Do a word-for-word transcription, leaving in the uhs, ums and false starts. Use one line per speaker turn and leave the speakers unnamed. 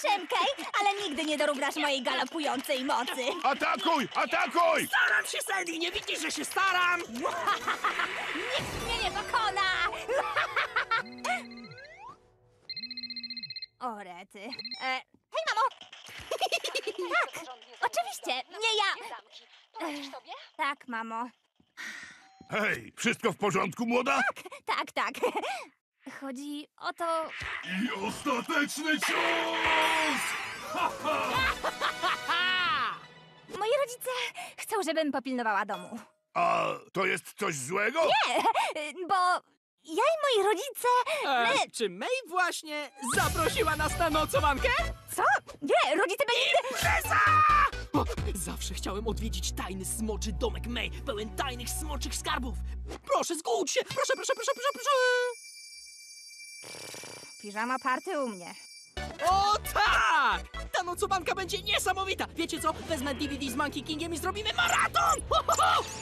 Owszem, Kay, ale nigdy nie dorównasz mojej galopującej mocy.
Atakuj! Atakuj!
Staram się, Sandy! Nie widzisz, że się staram?
Nikt mnie nie pokona! O, rety. E, hej, mamo! Tak, oczywiście, nie ja.
Poradzisz sobie?
Tak, mamo.
Hej, wszystko w porządku, młoda?
Tak, tak. Chodzi o to...
I ostateczny cios!
Moi rodzice chcą, żebym popilnowała domu.
A to jest coś złego?
Nie, bo ja i moi rodzice...
E,
My...
czy May właśnie zaprosiła nas na nocowankę?
Co? Nie, rodzice byli...
Impreza! O, zawsze chciałem odwiedzić tajny smoczy domek May, pełen tajnych smoczych skarbów. Proszę, zgódź się! Proszę, proszę, proszę, proszę, proszę!
Piżama party u mnie.
O tak! Ta nocowanka będzie niesamowita! Wiecie co? Wezmę D V D z Monkey Kingiem i zrobimy maraton! Ho, ho, ho!